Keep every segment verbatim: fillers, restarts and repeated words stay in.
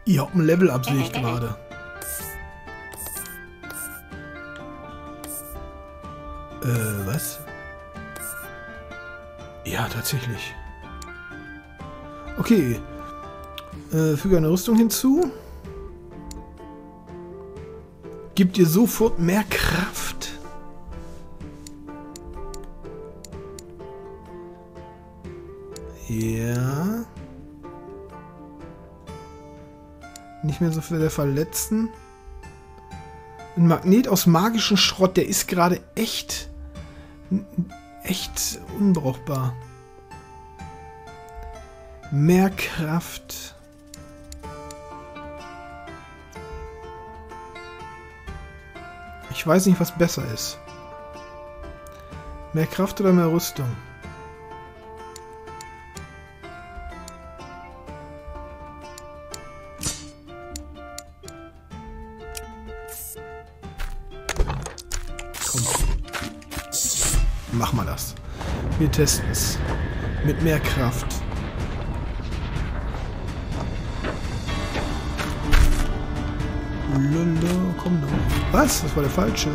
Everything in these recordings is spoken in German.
Ihr habt ein Level-Up, sehe ich gerade. Äh, was? Ja, tatsächlich. Okay. Äh, füge eine Rüstung hinzu. Gibt dir sofort mehr Kraft. Ja. Nicht mehr so viele verletzen. Ein Magnet aus magischem Schrott, der ist gerade echt, echt unbrauchbar. Mehr Kraft. Ich weiß nicht, was besser ist. Mehr Kraft oder mehr Rüstung? Komm. Mach mal das. Wir testen es. Mit mehr Kraft. Lala, komm doch. Was? Das war der falsche.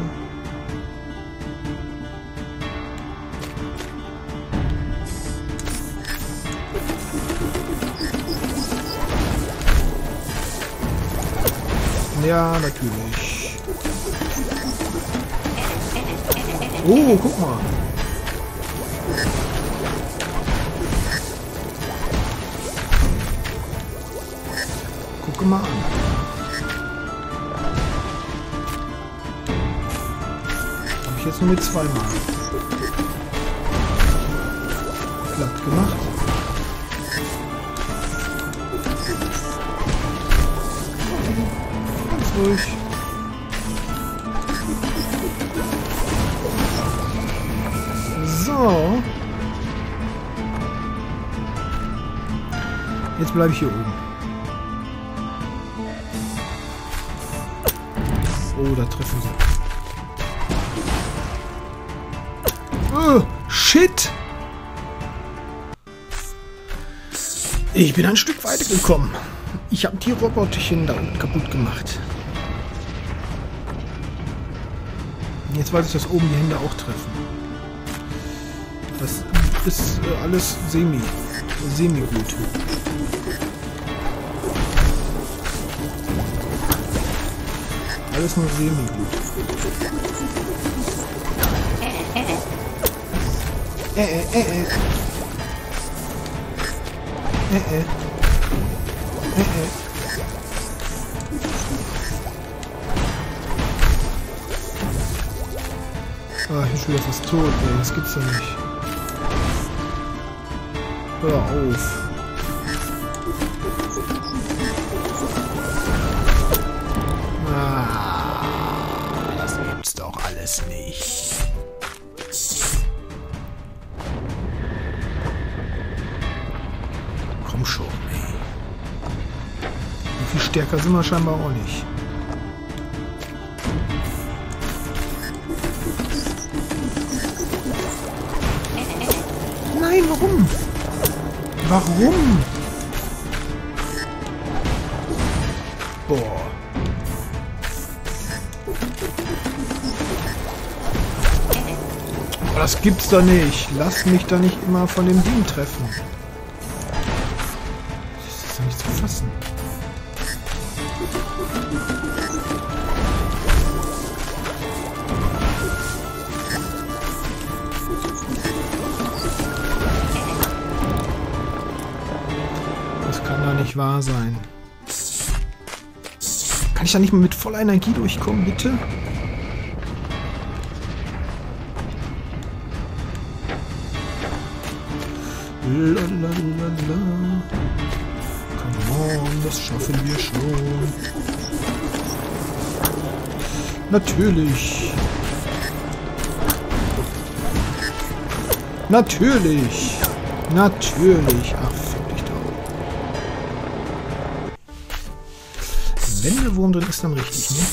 Ja, natürlich. Oh, guck mal. Guck mal an. Habe ich jetzt nur mit zweimal. Klappt gemacht. Ganz ruhig. So. Jetzt bleibe ich hier oben. Oh, da treffen sie. Oh, shit! Ich bin ein Stück weiter gekommen. Ich habe die Roboterchen da unten kaputt gemacht. Jetzt weiß ich, dass oben die Hände auch treffen. Das ist äh, alles semi. Semi gut. Alles nur semi gut. Äh, äh, äh, äh. Äh, äh. Äh, äh. Ah, ich bin schon wieder fast tot, ey. Das gibt's doch nicht. Hör auf. Ah, das gibt's doch alles nicht. Komm schon, ey. So viel stärker sind wir scheinbar auch nicht. Nein, warum? Warum? Boah. Das gibt's doch nicht. Lass mich doch nicht immer von dem Ding treffen. Das ist doch nicht zu fassen. Das kann doch nicht wahr sein. Kann ich da nicht mal mit voller Energie durchkommen, bitte? Lalalala. Come on, das schaffen wir schon. Natürlich. Natürlich. Natürlich. Ach, fick dich doch. Wenn der Wurm drin ist, dann richtig, ne?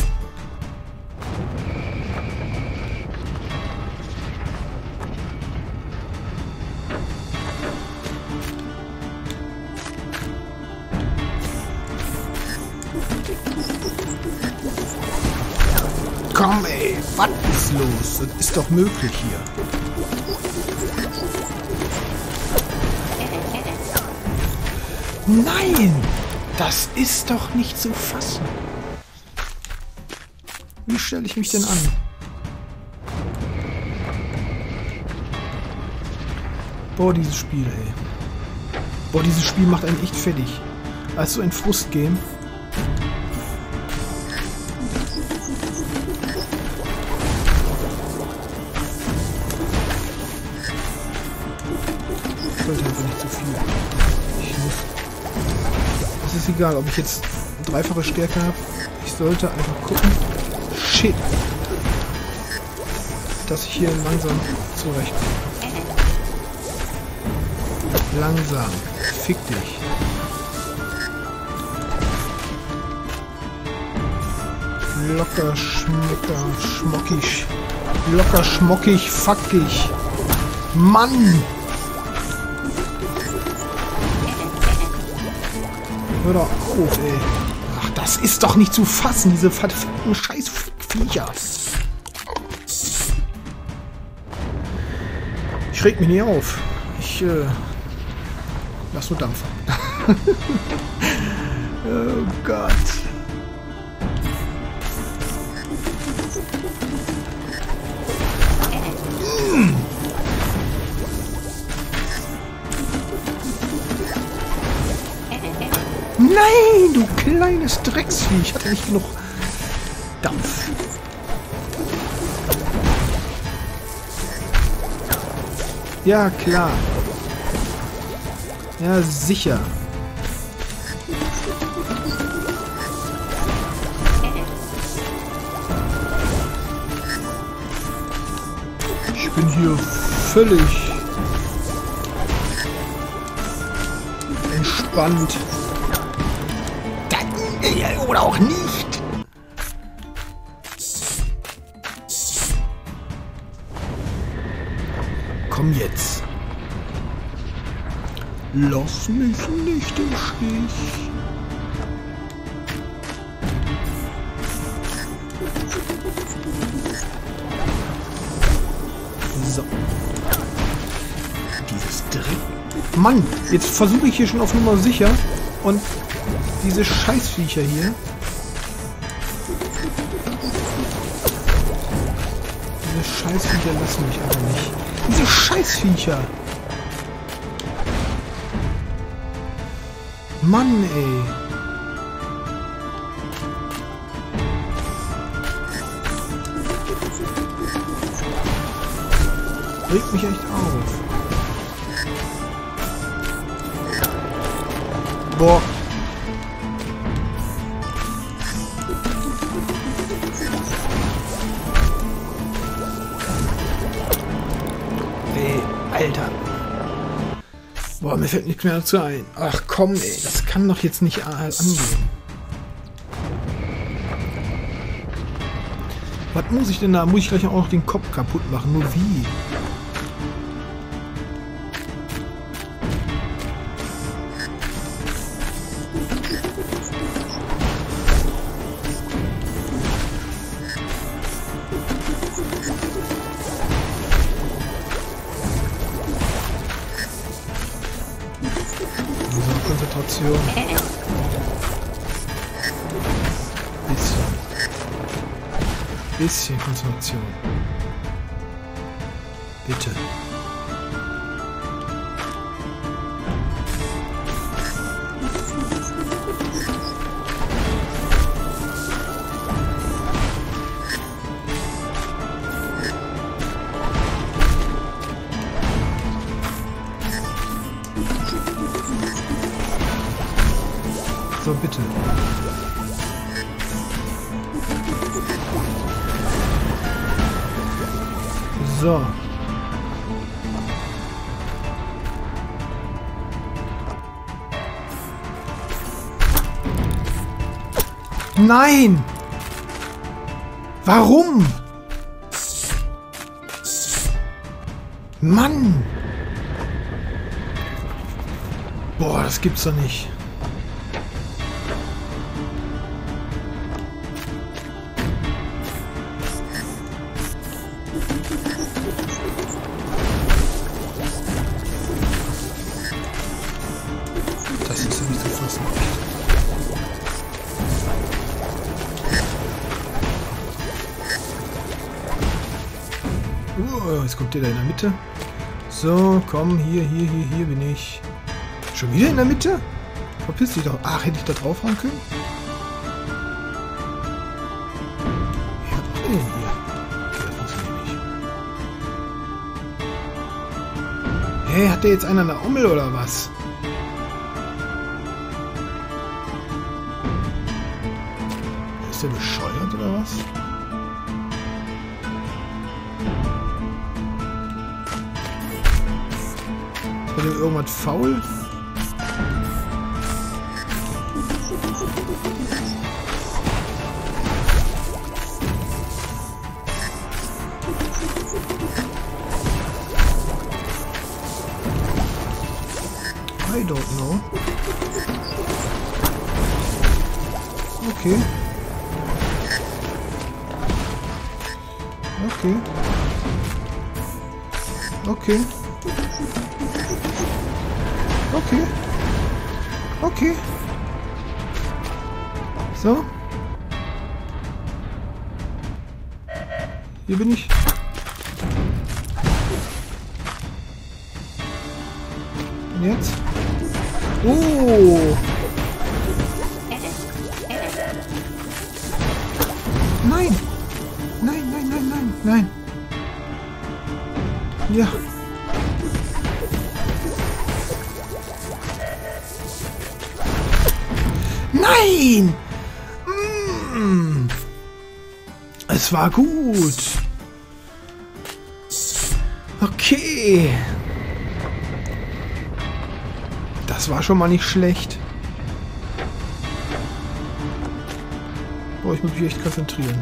Was ist los? Das ist doch möglich hier. Nein! Das ist doch nicht zu fassen. Wie stelle ich mich denn an? Boah, dieses Spiel, ey. Boah, dieses Spiel macht einen echt fertig. Als so ein Frustgame. Ich wollte einfach nicht zu viel. Ich muss... Es ist egal, ob ich jetzt eine dreifache Stärke habe. Ich sollte einfach gucken. Shit. Dass ich hier langsam zurechtkomme. Langsam. Fick dich. Locker, schmecker, schmockig. Locker, schmockig, fuckig. Mann! Hör doch auf, ey. Ach, das ist doch nicht zu fassen, diese verfickten Scheißviecher. Ich reg mich nicht auf. Ich, äh... lass nur Dampf. Oh Gott. Nein, du kleines Drecksvieh. Ich hatte nicht genug Dampf. Ja, klar. Ja, sicher. Ich bin hier völlig entspannt. Oder auch nicht. Komm jetzt. Lass mich nicht im Stich. So. Dieses Dreck. Mann, jetzt versuche ich hier schon auf Nummer sicher und diese Scheißviecher hier. Diese Scheißviecher lassen mich aber nicht. Diese Scheißviecher. Mann, ey. Regt mich echt auf. Boah. Ey, Alter. Boah, mir fällt nichts mehr dazu ein. Ach komm, ey, das kann doch jetzt nicht angehen. Was muss ich denn da? Muss ich gleich auch noch den Kopf kaputt machen? Nur wie? Konzentration. Bisschen. Bisschen Konzentration. Bitte. So, bitte. So. Nein! Warum? Mann! Boah, das gibt's doch nicht. jetzt kommt der da in der Mitte. So, komm, hier, hier, hier, hier bin ich. Schon wieder in der Mitte? Verpiss dich doch. Ach, hätte ich da drauf fahren können? Ja, was macht der denn hier? Okay, das funktioniert nicht. Hey, hat der jetzt einer eine Ommel oder was? Ist der bescheuert oder was? Ist bei dem irgendwas faul? I don't know. Okay. Okay. Okay. Okay. Okay. So. Hier bin ich. Und jetzt? Oh! Nein! Nein, nein, nein, nein, nein! Ja! Nein! Mm. Es war gut! Okay! Das war schon mal nicht schlecht. Boah, ich muss mich echt konzentrieren.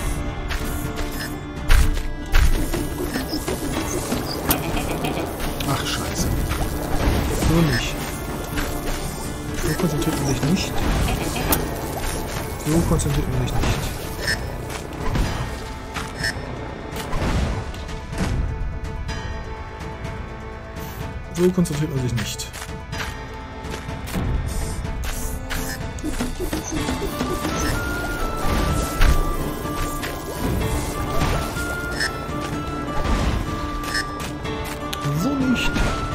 Ach, scheiße. So nicht. So konzentriert man sich nicht. So konzentriert man sich nicht. So konzentriert man sich nicht. So nicht.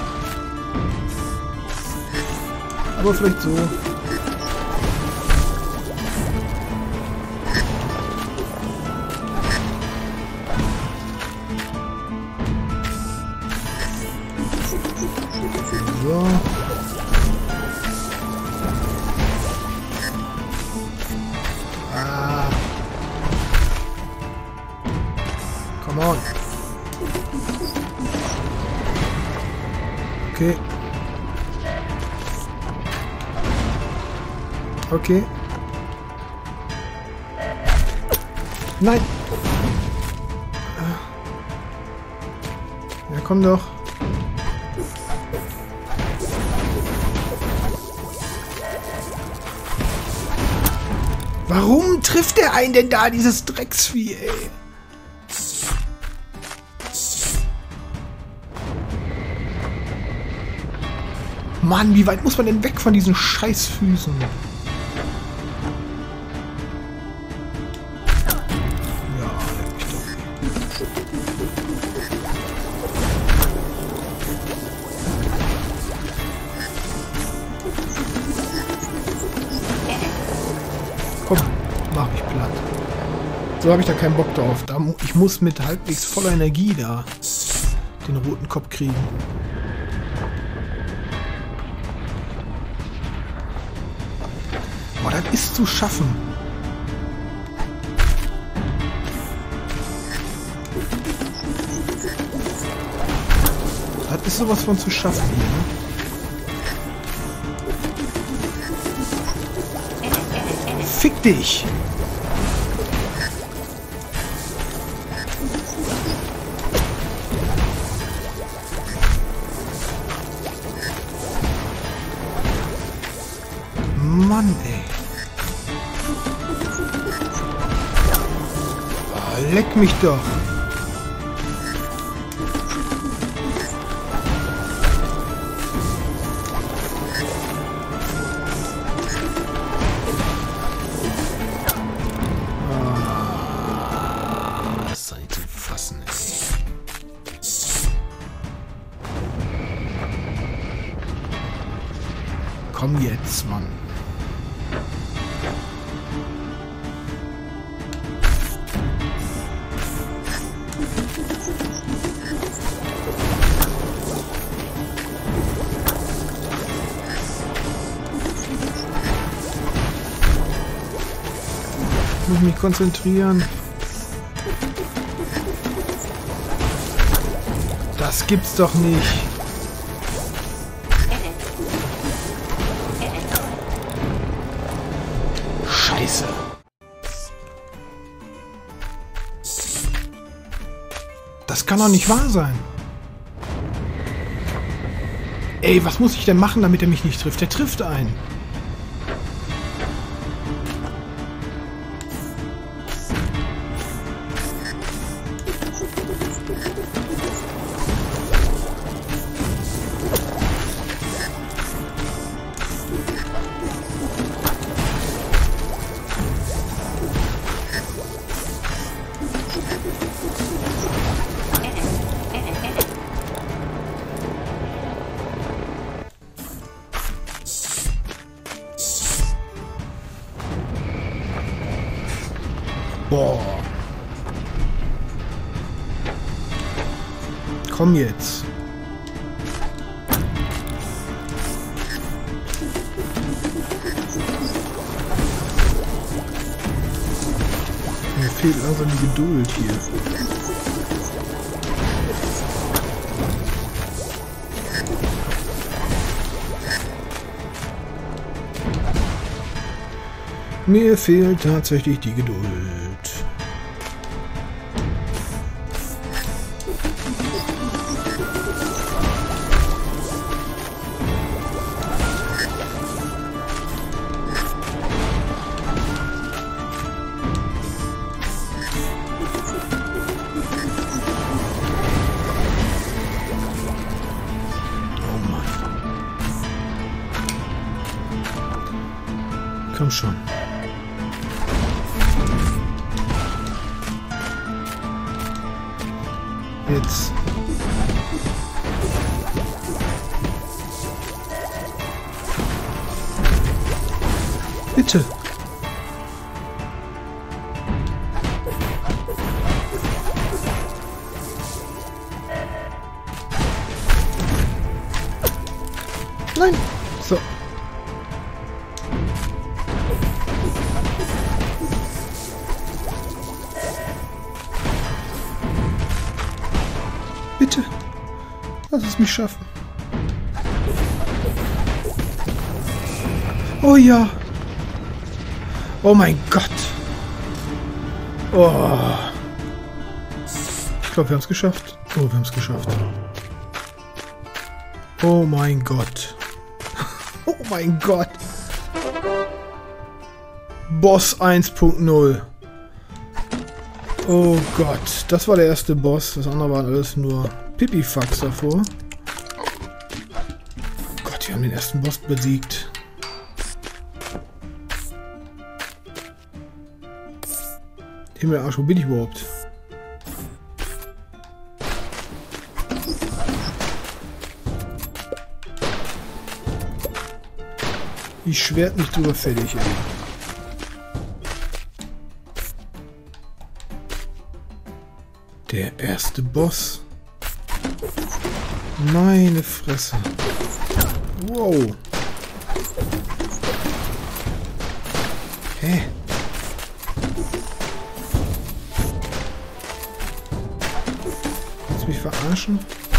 Aber vielleicht so. So. Ah. Come on. Okay. Okay. Nein. Ja, komm doch. Warum trifft der einen denn da, dieses Drecksvieh, ey? Mann, wie weit muss man denn weg von diesen Scheißfüßen? Ja, leck mich doch. Komm, mach mich platt. So habe ich da keinen Bock drauf. Da, ich muss mit halbwegs voller Energie da den roten Kopf kriegen. Boah, das ist zu schaffen. Das ist sowas von zu schaffen hier, ne? Fick dich! Mann, ey. Oh, leck mich doch. Ah, das sei zu fassen, ey. komm jetzt, Mann. Ich muss mich konzentrieren. Das gibt's doch nicht. Scheiße. Das kann doch nicht wahr sein. Ey, was muss ich denn machen, damit er mich nicht trifft? Der trifft einen. Boah. Komm jetzt. Mir fehlt langsam die Geduld hier. Mir fehlt tatsächlich die Geduld. Komm schon. Jetzt. Bitte. Nein. So. Bitte, lass es mich schaffen. Oh ja. Oh mein Gott. Oh. Ich glaube, wir haben es geschafft. Oh, wir haben es geschafft. Oh mein Gott. Oh mein Gott. Boss eins Punkt null. Oh Gott, das war der erste Boss. Das andere waren alles nur Pipifax davor. Oh Gott, wir haben den ersten Boss besiegt. Himmelarsch, wo bin ich überhaupt? Ich schwert mich drüber fertig, ey. Der erste Boss. Meine Fresse. Wow. Hä? Willst du mich verarschen?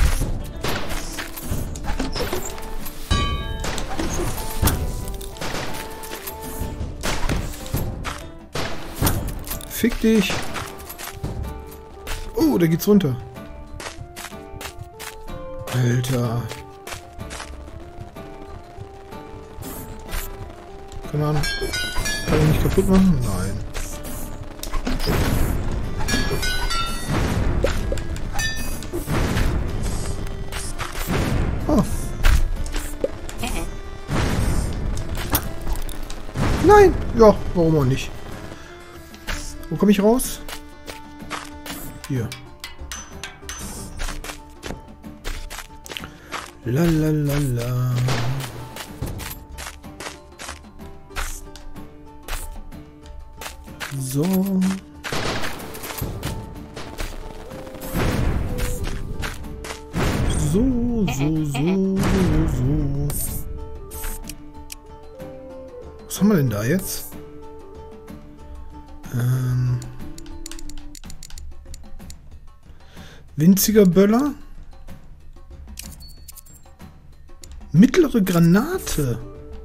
Fick dich. Oh, da geht's runter. Alter. Keine Ahnung. Kann ich nicht kaputt machen? Nein. Oh. Nein! Ja, warum auch nicht? Wo komme ich raus? Hier. La la la la. So. So, so, so, so. Was haben wir denn da jetzt? Ähm. Winziger Böller. Mittlere Granate.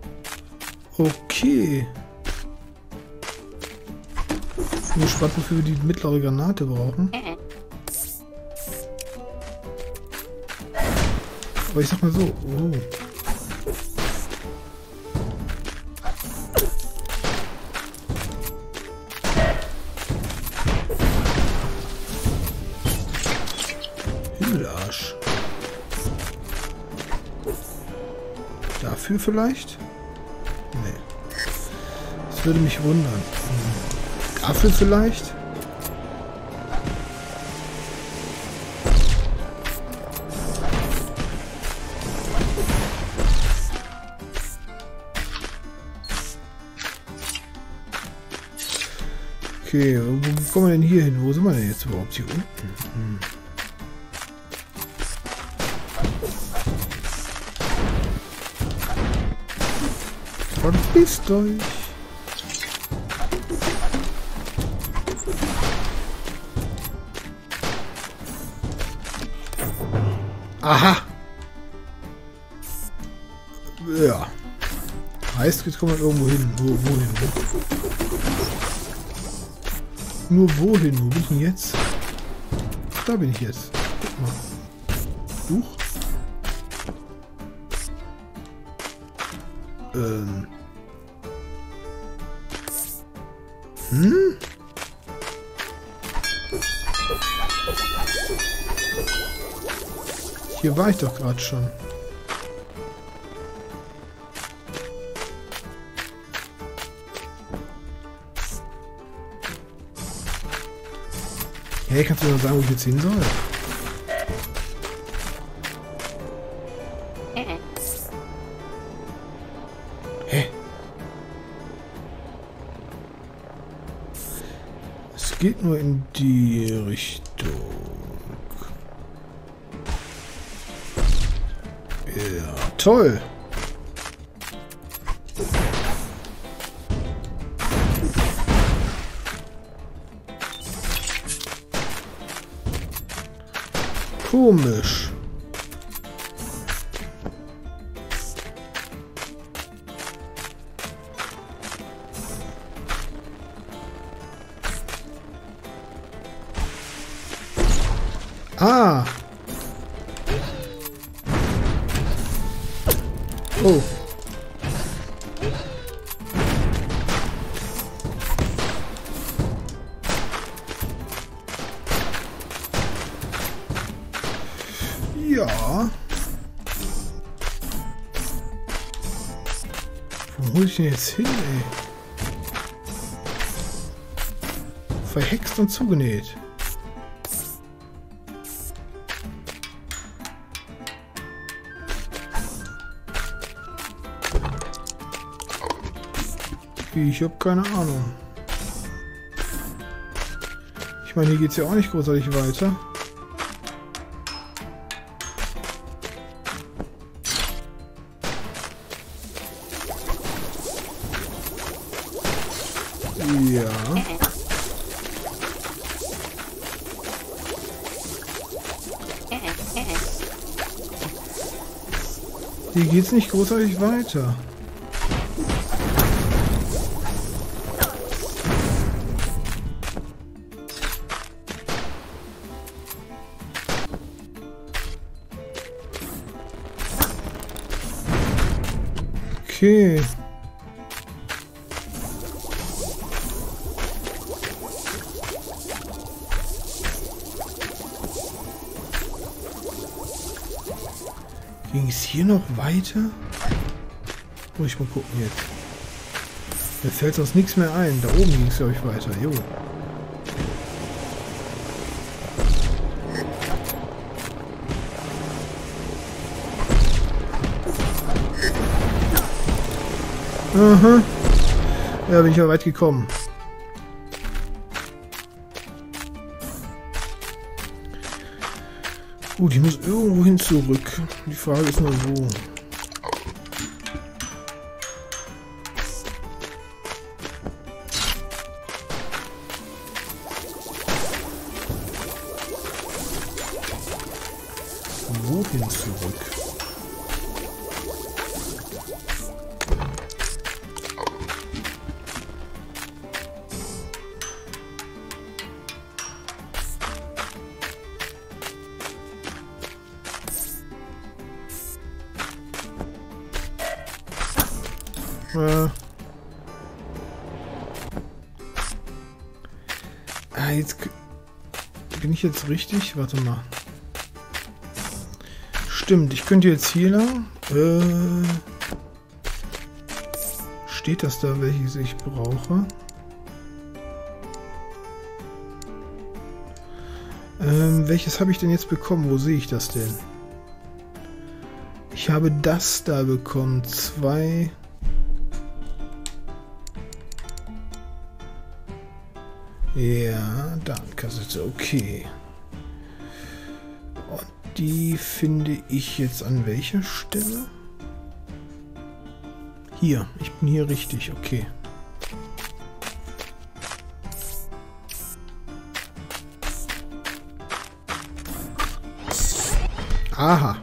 Okay. Ich bin gespannt, wofür wir die mittlere Granate brauchen. Aber ich sag mal so. Oh. Himmelarsch. Dafür vielleicht? Nee. Das würde mich wundern. Dafür vielleicht? Okay, wo kommen wir denn hier hin? Wo sind wir denn jetzt überhaupt? Hier unten? Hm. Verpisst euch! Aha! Ja. Heißt, jetzt kommen wir irgendwo hin. Wo, wohin? Nur wohin? Wo bin ich denn jetzt? Da bin ich jetzt. Guck mal. Huch. Ähm. Hm? Hier war ich doch gerade schon. Hey, kannst du mir sagen, wo ich jetzt hin soll? Hä? Es geht nur in die Richtung. Ja, toll. Komisch. Ah. Oh. Ja. Wo muss ich denn jetzt hin, ey? Verhext und zugenäht. Ich habe keine Ahnung. Ich meine, hier geht es ja auch nicht großartig weiter. Ja. Hier geht es nicht großartig weiter. Okay. Ging es hier noch weiter? Muss ich mal gucken jetzt. Mir fällt sonst nichts mehr ein. Da oben ging es, glaube ich, weiter. Jo. Aha. Ja, bin ich ja weit gekommen. Gut, ich muss irgendwo hin zurück. Die Frage ist nur wo. Wohin zurück? Äh. Ah, jetzt bin ich jetzt richtig? Warte mal. Stimmt, ich könnte jetzt hier lang. Äh, steht das da, welches ich brauche? Ähm, welches habe ich denn jetzt bekommen? Wo sehe ich das denn? Ich habe das da bekommen. Zwei. Ja, Datenkassette, okay. Und die finde ich jetzt an welcher Stelle? Hier, ich bin hier richtig, okay. Aha.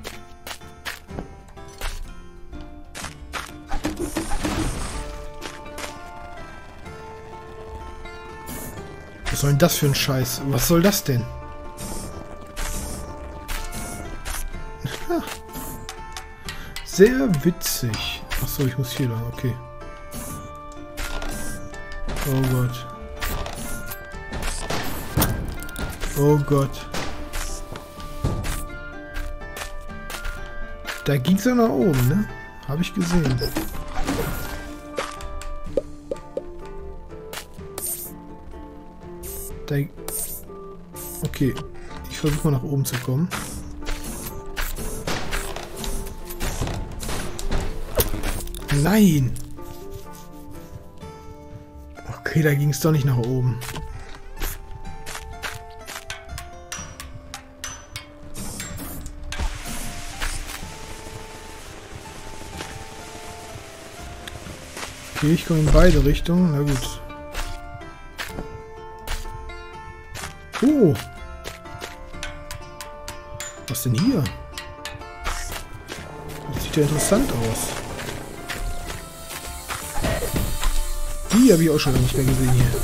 Was soll denn das für ein Scheiß? Was soll das denn? Sehr witzig. Achso, ich muss hier lang, okay. Oh Gott. Oh Gott. Da ging's ja nach oben, ne? Habe ich gesehen. Da... Okay. Ich versuche mal nach oben zu kommen. Nein! Okay, da ging es doch nicht nach oben. Okay, ich komme in beide Richtungen. Na gut. Oh! Was denn hier? Das sieht ja interessant aus. Die habe ich auch schon nicht mehr gesehen hier.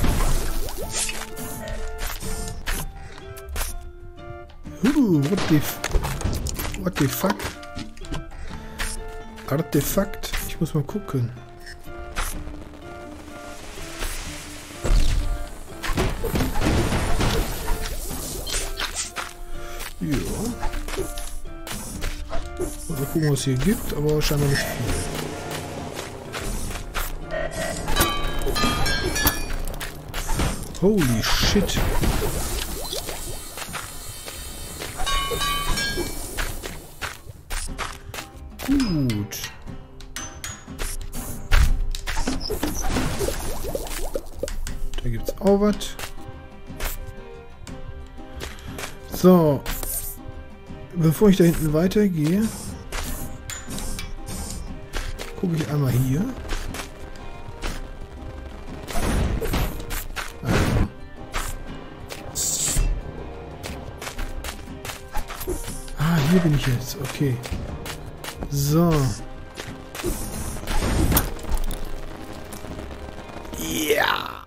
Uh, what the... What the fuck? Artefakt. Ich muss mal gucken. Ja. Mal gucken, was es hier gibt, aber scheinbar nicht viel. Holy shit. Gut. Da gibt's auch was. So. Bevor ich da hinten weitergehe, gucke ich einmal hier. Ah, hier bin ich jetzt. Okay. So. Ja.